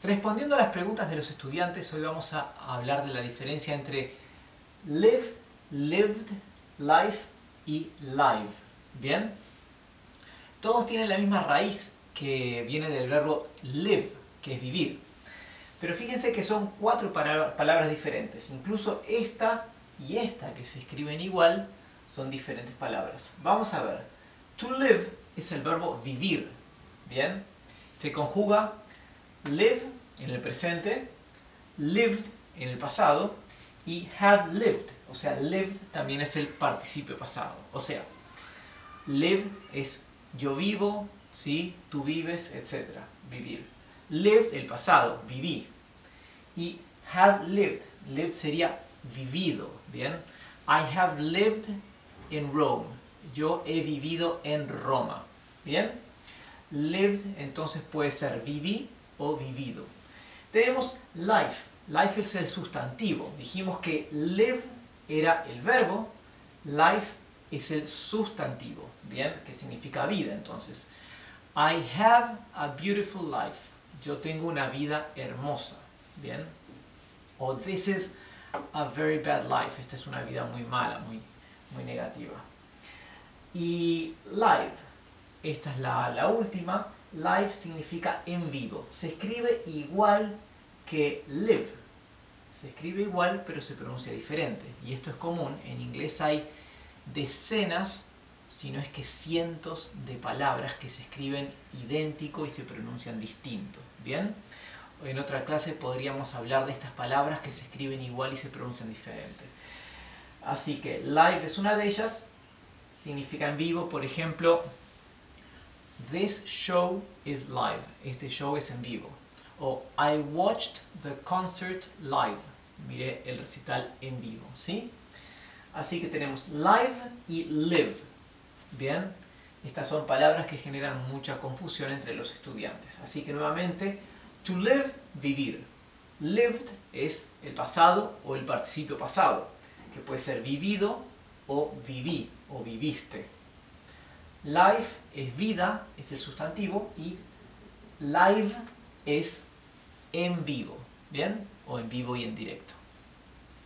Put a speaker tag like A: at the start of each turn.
A: Respondiendo a las preguntas de los estudiantes, hoy vamos a hablar de la diferencia entre live, lived, life y live. ¿Bien? Todos tienen la misma raíz que viene del verbo live, que es vivir. Pero fíjense que son cuatro palabras diferentes. Incluso esta y esta, que se escriben igual, son diferentes palabras. Vamos a ver. To live es el verbo vivir. ¿Bien? Se conjuga live en el presente, lived en el pasado y have lived. O sea, lived también es el participio pasado. O sea, live es yo vivo, ¿sí? Tú vives, etc. Vivir. Lived, el pasado, viví. Y have lived. Lived sería vivido. ¿Bien? I have lived in Rome. Yo he vivido en Roma. ¿Bien? Lived entonces puede ser viví o vivido. Tenemos life. Life es el sustantivo. Dijimos que live era el verbo, life es el sustantivo. ¿Bien? Que significa vida. Entonces, I have a beautiful life. Yo tengo una vida hermosa. ¿Bien? O this is a very bad life. Esta es una vida muy mala, muy negativa. Y live. Esta es la última. Live significa en vivo. Se escribe igual que live. Se escribe igual, pero se pronuncia diferente. Y esto es común. En inglés hay decenas, si no es que cientos de palabras que se escriben idéntico y se pronuncian distinto. ¿Bien? En otra clase podríamos hablar de estas palabras que se escriben igual y se pronuncian diferente. Así que live es una de ellas. Significa en vivo. Por ejemplo, this show is live. Este show es en vivo. O I watched the concert live. Miré el recital en vivo. ¿Sí? Así que tenemos live y live. Bien. Estas son palabras que generan mucha confusión entre los estudiantes. Así que nuevamente, to live, vivir. Lived es el pasado o el participio pasado, que puede ser vivido o viví o viviste. Life es vida, es el sustantivo, y live es en vivo, ¿bien? O en vivo y en directo.